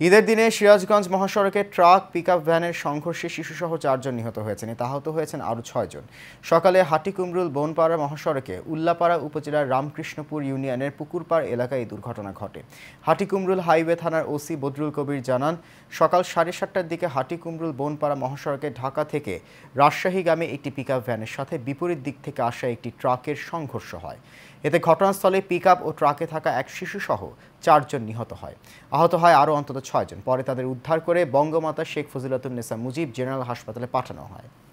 ঈদের দিনে সিরাজগঞ্জ মহাসড়কে ট্রাক পিকআপ ভ্যানের সংঘর্ষে শিশুসহ ৪ জন নিহত হয়েছেন। এতে আহত হয়েছেন আরও ৬ জন। সকালে হাটিকুমরুল বনপাড়া মহাসড়কে উল্লাপাড়া উপজেলার রামকৃষ্ণপুর ইউনিয়নের পুকুরপাড় এলাকায় এই দুর্ঘটনা ঘটে। হাটিকুমরুল হাইওয়ে থানার ওসি বদরুল কবির জানান, সকাল ৭:৩০টার দিকে হাটিকুমরুল বনপাড়া মহাসড়কে ঢাকা থেকে রাজশাহীগামী একটি পিকআপ ভ্যানের সাথে বিপরীত দিক থেকে আসা একটি ট্রাকের সংঘর্ষ হয়। এতে ঘটনাস্থলে পিকআপ ও ট্রাকে থাকা এক শিশুসহ ৪ জন নিহত হয়। আহত হয় আরও অন্তত ৬ জন। পরে তাদের উদ্ধার করে বঙ্গমাতা শেখ ফজিলাতুন্নেসা মুজিব জেনারেল হাসপাতালে পাঠানো হয়।